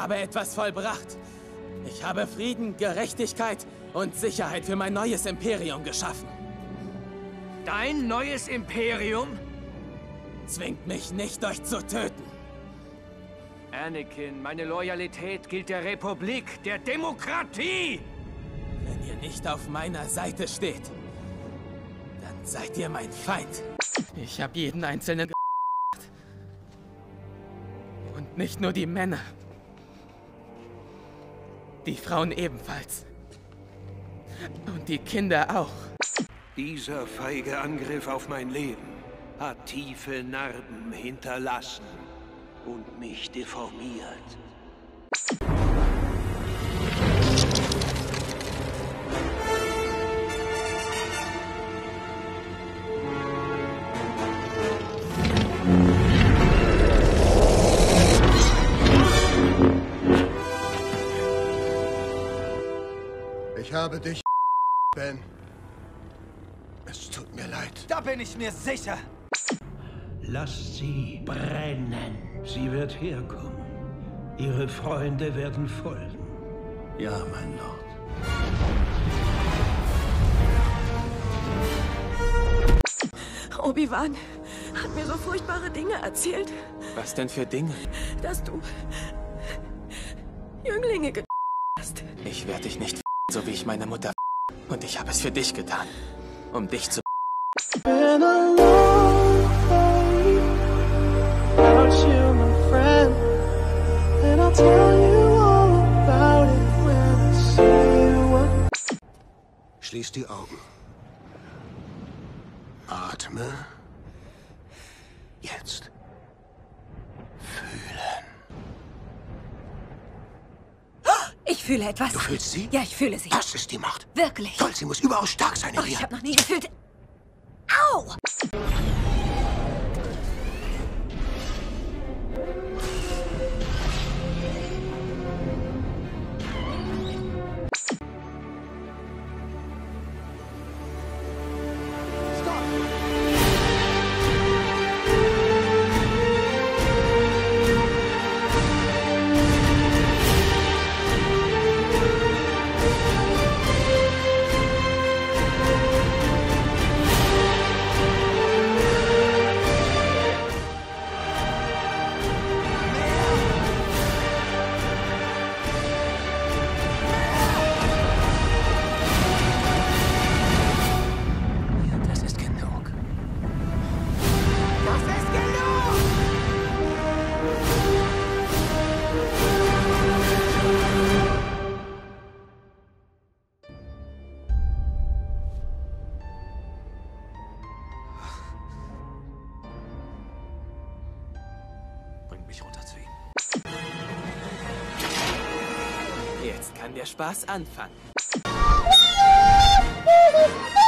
habe etwas vollbracht. Ich habe Frieden, Gerechtigkeit und Sicherheit für mein neues Imperium geschaffen. Dein neues Imperium? Zwingt mich nicht, euch zu töten. Anakin, meine Loyalität gilt der Republik, der Demokratie! Wenn ihr nicht auf meiner Seite steht, dann seid ihr mein Feind. Ich habe jeden Einzelnen gemacht. Und nicht nur die Männer. Die Frauen ebenfalls. Und die Kinder auch. Dieser feige Angriff auf mein Leben hat tiefe Narben hinterlassen und mich deformiert. Ich habe dich, Ben. Es tut mir leid. Da bin ich mir sicher. Lasst sie brennen. Sie wird herkommen. Ihre Freunde werden folgen. Ja, mein Lord. Obi-Wan hat mir so furchtbare Dinge erzählt, Was denn für Dinge? dass du Jünglinge hast. Ich werde dich nicht so wie ich meine Mutter. Und ich habe es für dich getan. Um dich zu Been a long day without you, my friend, and I'll tell you all about it when I see you. Schließ die Augen. Atme. Jetzt. Fühlen. Ich fühle etwas. Du fühlst sie? Ja, ich fühle sie. Das ist die Macht. Wirklich. Toll, sie muss überaus stark sein in Ach, dir. ich habe noch nie gefühlt... Au! Das ist genug. Das ist genug! Bring mich runter zu ihm. Jetzt kann der Spaß anfangen.